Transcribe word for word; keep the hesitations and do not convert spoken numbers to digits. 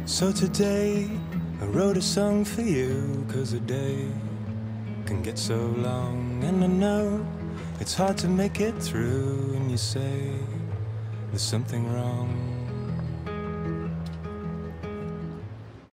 So today I wrote a song for you, 'cause a day can get so long, and I know it's hard to make it through, and you say there's something wrong.